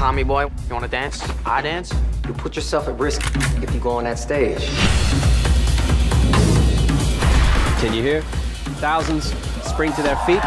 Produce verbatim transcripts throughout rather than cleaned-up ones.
Tommy boy, you wanna dance? I dance? You put yourself at risk if you go on that stage. Can you hear? Thousands spring to their feet.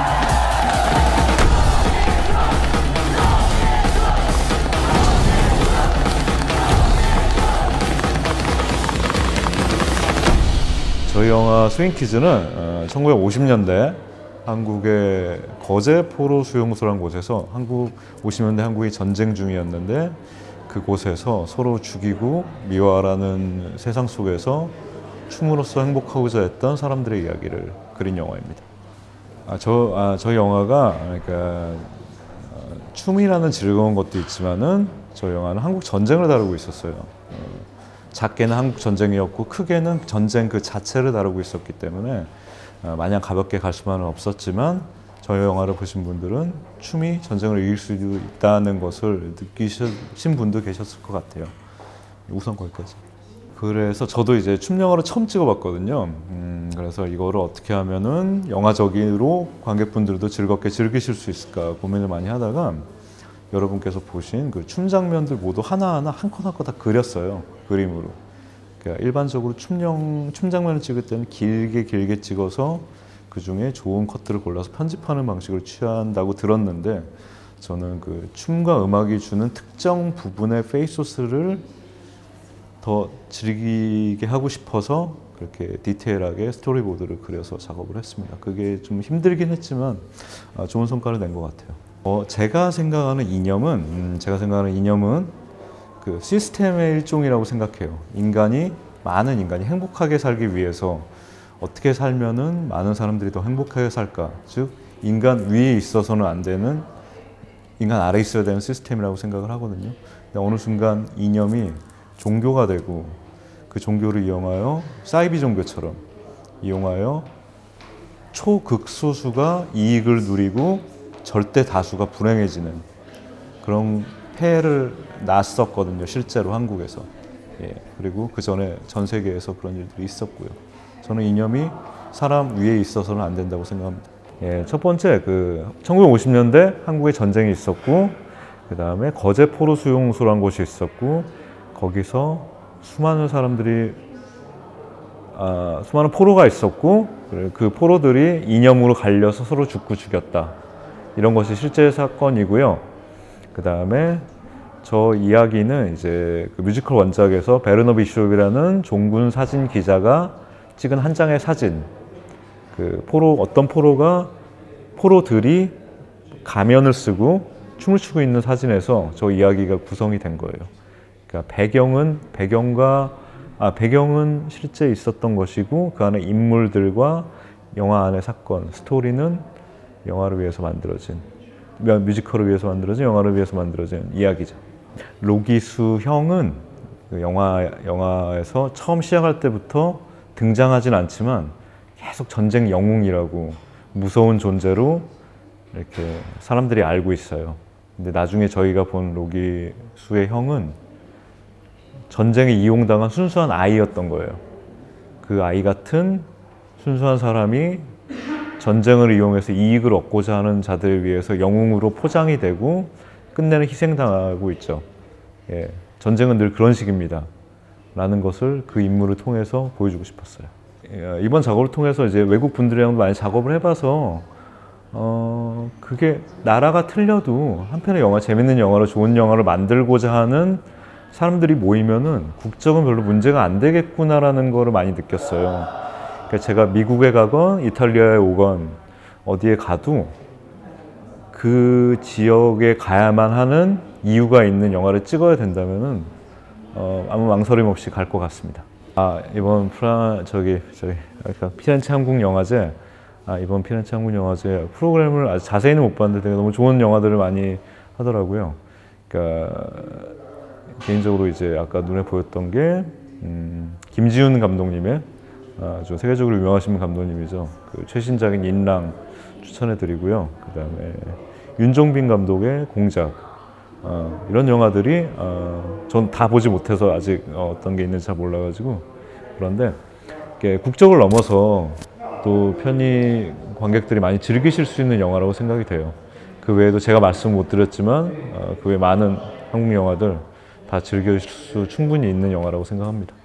저희 영화 스윙키즈는 천구백오십 년대 한국의 거제 포로 수용소라는 곳에서 한국 오십 년대 한국이 전쟁 중이었는데 그곳에서 서로 죽이고 미화라는 세상 속에서 춤으로써 행복하고자 했던 사람들의 이야기를 그린 영화입니다. 아, 저, 아, 저희 영화가 그러니까 어, 춤이라는 즐거운 것도 있지만은 저희 영화는 한국 전쟁을 다루고 있었어요. 어, 작게는 한국 전쟁이었고 크게는 전쟁 그 자체를 다루고 있었기 때문에 어, 마냥 가볍게 갈 수만은 없었지만 저희 영화를 보신 분들은 춤이 전쟁을 이길 수도 있다는 것을 느끼신 분도 계셨을 것 같아요. 우선 거기까지. 그래서 저도 이제 춤 영화를 처음 찍어봤거든요. 음, 그래서 이거를 어떻게 하면은 영화적으로 관객분들도 즐겁게 즐기실 수 있을까 고민을 많이 하다가 여러분께서 보신 그 춤 장면들 모두 하나하나 한 컷 한 컷 다 그렸어요. 그림으로. 그러니까 일반적으로 춤영, 춤 장면을 찍을 때는 길게 길게 찍어서 그 중에 좋은 컷들을 골라서 편집하는 방식을 취한다고 들었는데 저는 그 춤과 음악이 주는 특정 부분의 페이소스를 더 즐기게 하고 싶어서 그렇게 디테일하게 스토리보드를 그려서 작업을 했습니다. 그게 좀 힘들긴 했지만 좋은 성과를 낸 것 같아요. 어, 제가 생각하는 이념은 음, 제가 생각하는 이념은 그 시스템의 일종이라고 생각해요. 인간이 많은 인간이 행복하게 살기 위해서 어떻게 살면은 많은 사람들이 더 행복하게 살까? 즉 인간 위에 있어서는 안 되는 인간 아래에 있어야 되는 시스템이라고 생각을 하거든요. 근데 어느 순간 이념이 종교가 되고 그 종교를 이용하여 사이비 종교처럼 이용하여 초극소수가 이익을 누리고 절대 다수가 불행해지는 그런 폐해를 났었거든요. 실제로 한국에서. 예, 그리고 그 전에 전 세계에서 그런 일들이 있었고요. 저는 이념이 사람 위에 있어서는 안 된다고 생각합니다. 예, 첫 번째 그 천구백오십 년대 한국에 전쟁이 있었고 그 다음에 거제 포로 수용소라는 곳이 있었고 거기서 수많은 사람들이 아, 수많은 포로가 있었고 그 포로들이 이념으로 갈려서 서로 죽고 죽였다. 이런 것이 실제 사건이고요. 그 다음에 저 이야기는 이제 그 뮤지컬 원작에서 베르너 비숍이라는 종군 사진 기자가 찍은 한 장의 사진. 그 포로 어떤 포로가 포로들이 가면을 쓰고 춤을 추고 있는 사진에서 저 이야기가 구성이 된 거예요. 그러니까 배경은 배경과 아 배경은 실제 있었던 것이고 그 안에 인물들과 영화 안의 사건, 스토리는 영화를 위해서 만들어진 뮤지컬을 위해서 만들어진 영화를 위해서 만들어진 이야기죠. 로기수 형은 그 영화 영화에서 처음 시작할 때부터 등장하진 않지만 계속 전쟁 영웅이라고 무서운 존재로 이렇게 사람들이 알고 있어요. 근데 나중에 저희가 본 로기수의 형은 전쟁에 이용당한 순수한 아이였던 거예요. 그 아이 같은 순수한 사람이 전쟁을 이용해서 이익을 얻고자 하는 자들을 위해서 영웅으로 포장이 되고 끝내는 희생당하고 있죠. 예, 전쟁은 늘 그런 식입니다. 라는 것을 그 인물을 통해서 보여주고 싶었어요. 예, 이번 작업을 통해서 이제 외국 분들이랑도 많이 작업을 해봐서 어, 그게 나라가 틀려도 한편의 영화, 재밌는 영화로 좋은 영화를 만들고자 하는 사람들이 모이면은 국적은 별로 문제가 안 되겠구나라는 거를 많이 느꼈어요. 그러니까 제가 미국에 가건 이탈리아에 오건 어디에 가도 그 지역에 가야만 하는 이유가 있는 영화를 찍어야 된다면은 어, 아무 망설임 없이 갈 것 같습니다. 아 이번 프라 저기 저기 그러니까 피렌체 한국영화제 아 이번 피렌체 한국영화제 프로그램을 아주 자세히는 못 봤는데 되게 너무 좋은 영화들을 많이 하더라고요. 그러니까 개인적으로 이제 아까 눈에 보였던 게 음, 김지훈 감독님의 아주 세계적으로 유명하신 감독님이죠. 그 최신작인 인랑 추천해드리고요. 그 다음에 윤종빈 감독의 공작 어, 이런 영화들이 어, 전 다 보지 못해서 아직 어, 어떤 게 있는지 잘 몰라가지고 그런데 국적을 넘어서 또 편히 관객들이 많이 즐기실 수 있는 영화라고 생각이 돼요. 그 외에도 제가 말씀 못 드렸지만 어, 그 외에 많은 한국 영화들 다 즐길 수 충분히 있는 영화라고 생각합니다.